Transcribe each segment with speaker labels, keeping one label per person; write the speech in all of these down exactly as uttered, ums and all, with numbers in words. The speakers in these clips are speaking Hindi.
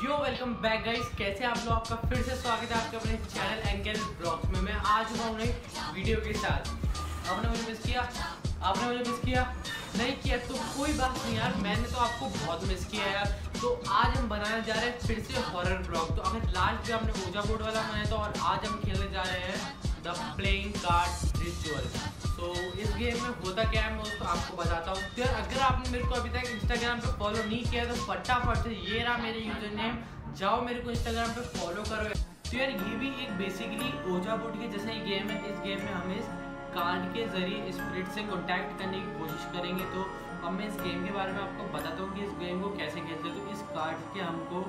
Speaker 1: यो वेलकम बैक गाइस, कैसे आप लोग। आपका फिर से स्वागत है आपके अपने चैनल एंगल ब्लॉग्स में। मैं आ चुका हूँ नई वीडियो के साथ। आपने मुझे मिस किया आपने मुझे मिस किया नहीं किया तो कोई बात नहीं यार, मैंने तो आपको बहुत मिस किया यार। तो आज हम बनाने जा रहे हैं फिर से हॉरर ब्लॉग। तो अगर लास्ट भी आपने ओजा बोर्ड वाला बनाया तो, और आज हम खेलने जा रहे हैं द प्लेइंग कार्ड रिचुअल। तो इस गेम में होता क्या है मैं उसको आपको बताता हूँ। तो अगर आपने मेरे को अभी तक इंस्टाग्राम पे फॉलो नहीं किया तो फटाफट से ये रहा मेरे यूजर नेम, जाओ मेरे को इंस्टाग्राम पे फॉलो करो। तो यार ये भी एक बेसिकली ओजा बोर्ड के जैसा ही गेम है। इस गेम में हम इस कार्ड के जरिए स्पिरिट से कॉन्टैक्ट करने की कोशिश करेंगे। तो अब मैं इस गेम के बारे में आपको बताता हूँ कि इस गेम को कैसे खेलते हैं। तो इस कार्ड के हमको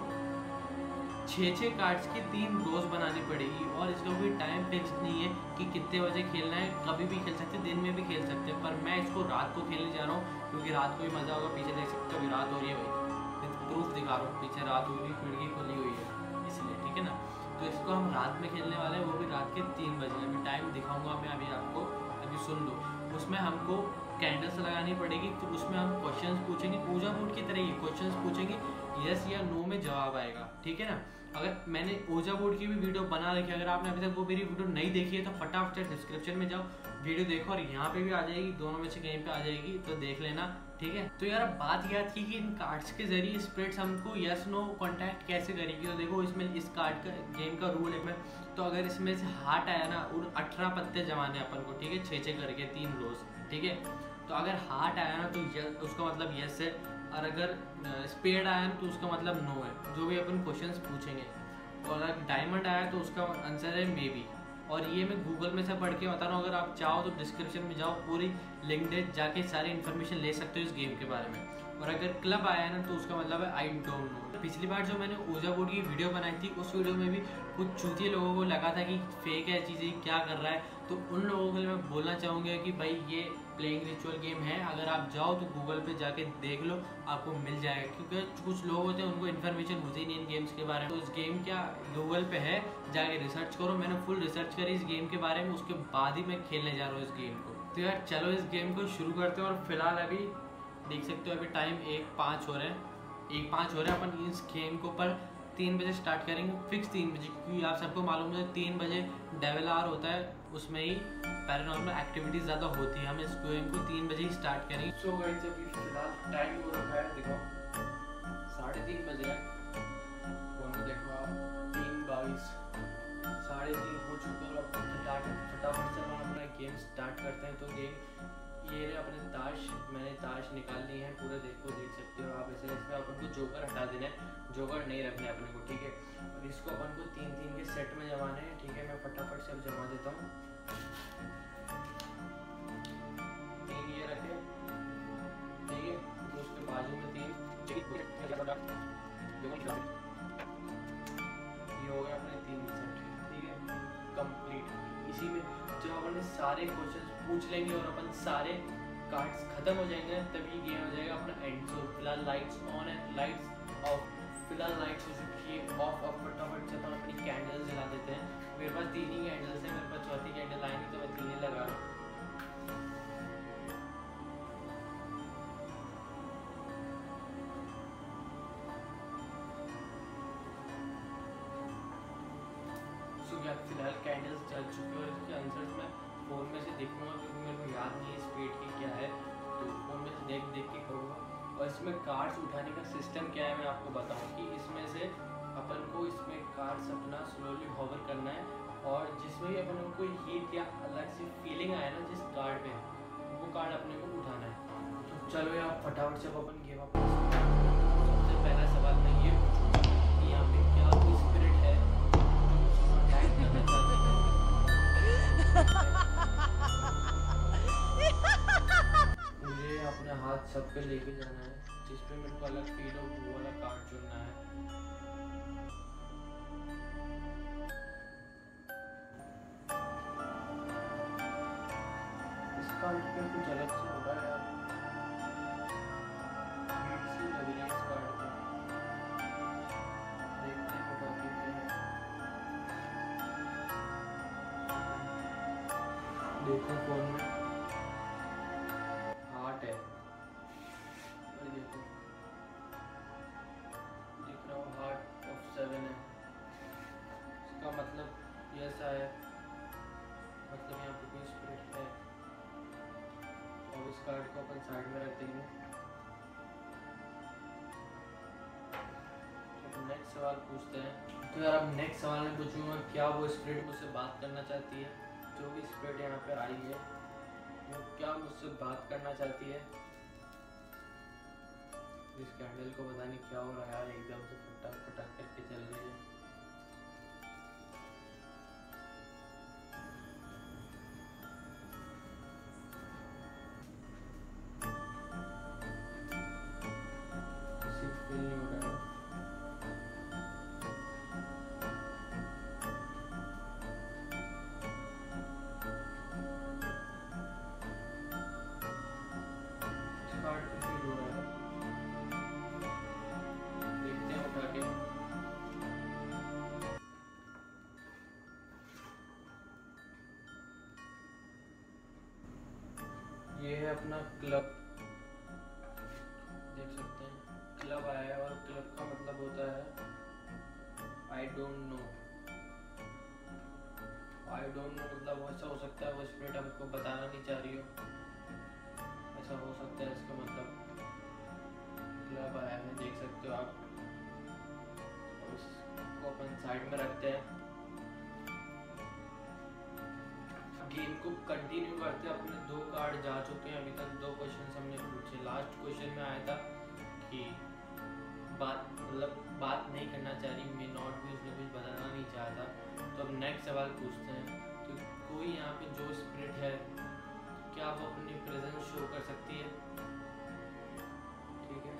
Speaker 1: छः छः कार्ड्स की तीन रोज बनानी पड़ेगी, और इसका कोई टाइम फिक्स नहीं है कि कितने बजे खेलना है। कभी भी खेल सकते हैं, दिन में भी खेल सकते हैं, पर मैं इसको रात को खेलने जा रहा हूँ क्योंकि रात को ही मज़ा होगा। पीछे देख सकते हो अभी रात हो रही है भाई, प्रूफ दिखा रहा हूँ, पीछे रात हो रही है, खिड़की खुली हुई है इसलिए, ठीक है ना। तो इसको हम रात में खेलने वाले हैं, वो भी रात के तीन बजे। अभी टाइम दिखाऊंगा मैं अभी आपको, अभी सुन लो। उसमें हमको कैंडल्स लगानी पड़ेगी। तो उसमें हम क्वेश्चंस पूछेंगे, ओजा बोर्ड की तरह ही क्वेश्चंस पूछेंगे, यस या नो में जवाब आएगा, ठीक है ना। अगर मैंने ओजा बोर्ड की भी वीडियो बना रखी है, अगर आपने अभी तक वो मेरी वीडियो नहीं देखी है तो फटाफट से डिस्क्रिप्शन में जाओ, वीडियो देखो, और यहाँ पे भी आ जाएगी, दोनों में से कहीं पे आ जाएगी, तो देख लेना, ठीक है। तो यार बात यह थी कि इन कार्ड्स के जरिए स्पिरिट्स हमको यस नो कॉन्टैक्ट कैसे करेगी। तो देखो इसमें इस कार्ड का गेम का रूल है। तो अगर इसमें से हार्ट आया ना, उन अठारह पत्ते जमाने अपन को, ठीक है, छः छः करके तीन रोज, ठीक है। तो अगर हार्ट आया ना तो उसका मतलब यस है, और अगर स्पेड आया ना तो उसका मतलब नो है, जो भी अपन क्वेश्चंस पूछेंगे। और अगर डायमंड आया तो उसका आंसर है मे बी। और ये मैं गूगल में से पढ़ के बता रहा हूँ, अगर आप चाहो तो डिस्क्रिप्शन में जाओ, पूरी लिंक है, जाके सारी इन्फॉर्मेशन ले सकते हो इस गेम के बारे में। और अगर क्लब आया ना तो उसका मतलब है आई डोंट नो। पिछली बार जो मैंने ओजा बोर्ड की वीडियो बनाई थी, उस वीडियो में भी कुछ चूतिए लोगों को लगा था कि फेक है चीज़ें, क्या कर रहा है। तो उन लोगों के लिए मैं बोलना चाहूँगा कि भाई ये प्लेइंग रिचुअल गेम है। अगर आप जाओ तो गूगल पे जाके देख लो, आपको मिल जाएगा। क्योंकि कुछ लोग होते हैं उनको इन्फॉर्मेशन होती नहीं इन गेम्स के बारे में। तो इस गेम क्या गूगल पे है, जाके रिसर्च करो। मैंने फुल रिसर्च करी इस गेम के बारे में, उसके बाद ही मैं खेलने जा रहा हूँ इस गेम को। तो यार चलो इस गेम को शुरू करते हैं। और फिलहाल अभी देख सकते हो अभी टाइम एक पाँच हो रहे हैं, एक पाँच हो रहे हैं। अपन इस गेम को पर तीन बजे स्टार्ट करेंगे, फिक्स तीन बजे, क्योंकि आप सबको मालूम है तीन बजे डेविल आवर होता है, उसमें ही पैरानॉर्मल एक्टिविटीज ज़्यादा होती है। हम इस गेम को तीन बजे ही स्टार्ट करेंगे। सो गाइस अभी फिलहाल टाइम हो रखा है, देखो साढ़े तीन बज रहा है, फोन में देखो आप, तीन बाईस साढ़े तीन हो चुके हैं। और फटाफट से हम अपना गेम स्टार्ट करते हैं। तो गेम ये रहे अपने ताश, मैंने ताश निकाल ली है पूरे, देखो देख सकते हो आप। ऐसे इसमें अपन को जोकर हटा देना है, जोकर नहीं रखने अपने को, ठीक है। और इसको अपन को तीन तीन के सेट में जमाने हैं, ठीक है। मैं फटाफट से अब जमा देता हूँ। तीन ये रखे, ठीक है, तो उसके बाजू में तीन, ये हो गया अपने तीन सेट, ठीक है, कंप्लीट। इसी में जब अपन सारे क्वेश्चन पूछ लेंगे और अपन सारे कार्ड्स खत्म हो जाएंगे, तभी गेम हो जाएगा अपना एंड। सो फिलहाल लाइट्स ऑन है, लाइट्स ऑफ, फिलहाल लाइट्स हो चुकी है ऑफ। अब फटाफट से अपन अपनी कैंडल्स जला देते हैं। मेरे पास तीन ही कैंडल्स हैं, मेरे पास चौथी कैंडल आई नहीं तो मैं तीन ही लगा रहा हूँ। फिलहाल कैंडल्स जल चुकी है और इसके आंसर्स मैं फ़ोन में से देखूंगा, क्योंकि मेरे को याद नहीं है स्पीड की क्या है, तो फ़ोन में से देख देख के करूँगा। और इसमें कार्ड्स उठाने का सिस्टम क्या है मैं आपको बताऊँ कि इसमें से अपन को इसमें कार्ड्स अपना स्लोली होवर करना है, और जिसमें भी अपन को हीट या अलग से फीलिंग आए ना जिस कार्ड पे, वो कार्ड अपने को उठाना है। तो चलो यार फटाफट से अपन गेम अप। सबसे पहला सवाल मैं ये पूछूँगा कि यहाँ पे क्या कोई स्पिरिट है मुझे अपने हाथ सब पे लेके जाना है, जिस पे मेरे को अलग फील हो वो वाला कार्ड चुनना है। इस कार्ड पे कुछ अलग से हो रहा है यार, हीट सी लग रही है इस कार्ड पे। देखते हैं बाकी क्या है। देखो फोन में हार्ट है, और देखो दिख रहा हो हार्ट, इसका मतलब ये ऐसा है, मतलब यहाँ पे कोई स्पिरिट है। और इस कार्ड को अपन साइड में रख देंगे। तो नेक्स्ट सवाल पूछते हैं। तो यार अब नेक्स्ट सवाल में पूछूंगा क्या वो स्पिरिट मुझसे बात करना चाहती है। जो भी स्पिरिट यहाँ पे आई है वो क्या मुझसे बात करना चाहती है। इस कैंडल को पता नहीं क्या हो रहा है यार, एकदम से फटक फटक करके चल रही है। फील नहीं हो रहा है। कार्ड पे फील हो रहा है, देखते हैं उठा के। ये है अपना क्लब, देख सकते हैं क्लब आया है। और क्लब का मतलब होता है I don't know. I don't know मतलब ऐसा हो सकता है वो स्पिरिट हमको बताना नहीं चाह रही हो, ऐसा हो सकता है इसका मतलब। क्लब आया है, देख सकते हो आप। और इसको अपन साइड में रखते हैं। गेम को कंटिन्यू करते हैं। अपने दो कार्ड जा चुके हैं अभी तक, दो क्वेश्चन हमने पूछे। लास्ट क्वेश्चन में आया था कि बात मतलब बात नहीं करना चाह रही, मे नॉट भी, उसने कुछ बताना नहीं चाहता। तो अब नेक्स्ट सवाल पूछते हैं। तो कोई यहाँ पे जो स्पिरिट है क्या वो अपनी प्रेजेंस शो कर सकती है? ठीक है,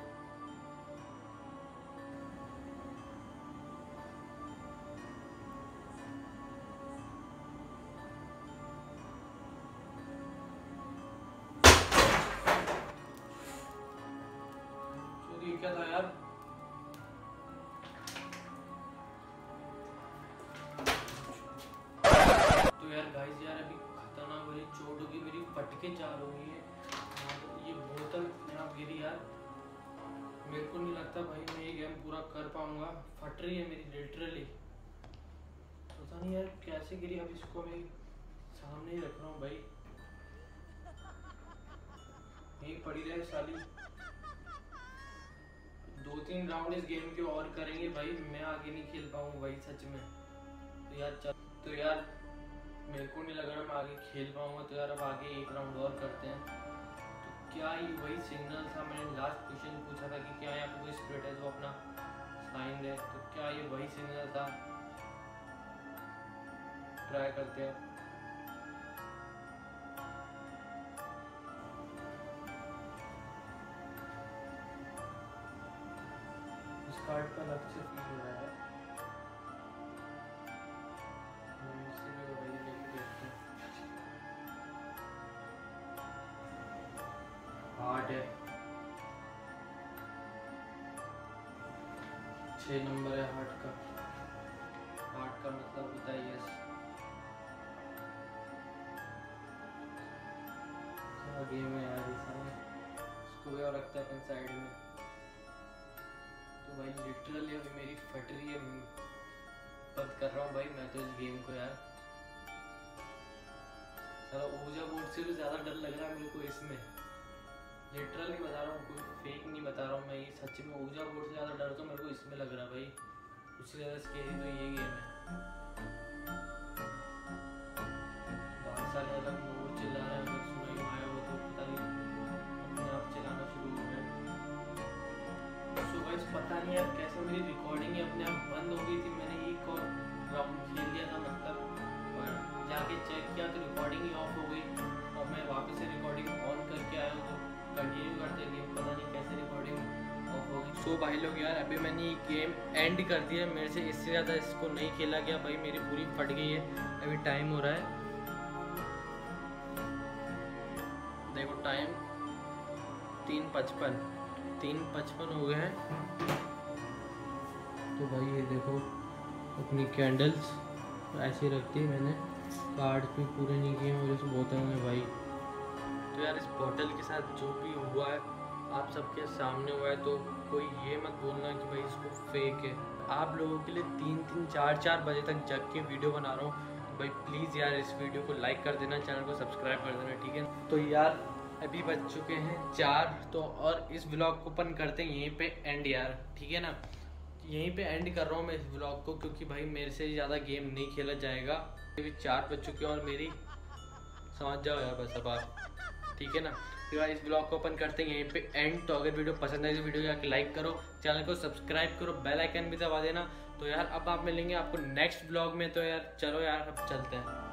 Speaker 1: तो ये क्या था यार? तो यार गाइस यार अभी खतरनाक वाली चोट होगी, मेरी फटके चार हो गई है। ये बोतल यहाँ गिरी यार, मेरे को नहीं लगता भाई मैं ये गेम पूरा कर पाऊंगा। फट रही है मेरी लिटरली, पता नहीं यार कैसे गिरी। अब इसको मैं सामने ही रख रहा हूँ भाई, यही पड़ी रहे साली। दो तीन राउंड इस गेम के और करेंगे भाई, मैं आगे नहीं खेल पाऊंगा भाई सच में। तो यार चल, तो यार मेरे को नहीं लग रहा मैं आगे खेल पाऊंगा। तो यार अब आगे एक राउंड और करते हैं। तो क्या ये वही सिग्नल था? मैंने लास्ट क्वेश्चन पूछा था कि क्या यहाँ पे कोई स्पिरिट है जो अपना साइन है। तो क्या ये वही सिग्नल था? ट्राई करते हैं। इस कार्ड का अलग से फील हो रहा है। हार्ट है, छह नंबर है हार्ट का। हार्ट का मतलब होता है यस। क्या गेम है यार ऐसा। इसको भी और रखते हैं अपन साइड में। तो भाई लिटरली अभी मेरी फट रही है, बंद कर रहा हूँ भाई मैं तो इस गेम को यार। साला ऊर्जा बोर्ड से भी ज़्यादा डर लग रहा है मेरे को इसमें, लिटरली बता रहा हूँ, कोई फेक नहीं बता रहा हूँ मैं। ये सच में ऊर्जा बोर्ड से ज़्यादा डर तो मेरे को इसमें लग रहा है भाई। उससे ज़्यादा स्केरी तो ये गेम है। बहुत सारे अलग मोड चिल्ला रहे हैं, अगर सुनाई में आया हो तो पता नहीं अपने आप चिल्लाना शुरू हो गए। सो गाइस पता नहीं यार कैसे मेरी रिकॉर्डिंग अपने आप बंद हो गई थी। मैंने एक और राउंड खेल लिया था मतलब, और जाके चेक किया तो रिकॉर्डिंग ही ऑफ हो गई। और मैं वापस से रिकॉर्डिंग ऑन करके आया हूँ तो कंटिन्यू करते गेम, पता नहीं कैसे रिकॉर्डिंग ऑफ होगी। सो भाई लोग यार अभी मैंने ये गेम एंड कर दिया। मेरे से इससे ज़्यादा इसको नहीं खेला गया भाई, मेरी पूरी फट गई है। अभी टाइम हो रहा है, देखो टाइम तीन पचपन तीन पचपन हो गए हैं। तो भाई ये देखो अपनी कैंडल्स ऐसे रख दी मैंने, कार्ड भी पूरे नहीं किए और इस बोतल में भाई। तो यार इस बोतल के साथ जो भी हुआ है आप सबके सामने हुआ है, तो कोई ये मत बोलना कि भाई इसको फेक है। आप लोगों के लिए तीन तीन चार चार बजे तक जग के वीडियो बना रहा हूँ। तो भाई प्लीज़ यार इस वीडियो को लाइक कर देना, चैनल को सब्सक्राइब कर देना, ठीक है। तो यार अभी बज चुके हैं चार, तो और इस व्लॉग को अपन करते हैं यहीं पे एंड यार, ठीक है ना। यहीं पे एंड कर रहा हूँ मैं इस व्लॉग को, क्योंकि भाई मेरे से ज़्यादा गेम नहीं खेला जाएगा। अभी चार बज चुके हैं और मेरी समझ जाओ यार बस अब आप, ठीक है ना। तो यार इस ब्लॉग को अपन करते हैं यहीं पे एंड। तो अगर वीडियो पसंद आए तो वीडियो जाके लाइक करो, चैनल को सब्सक्राइब करो, बेल आइकन भी दबा देना। तो यार अब आप मिलेंगे आपको नेक्स्ट ब्लॉग में। तो यार चलो यार अब चलते हैं।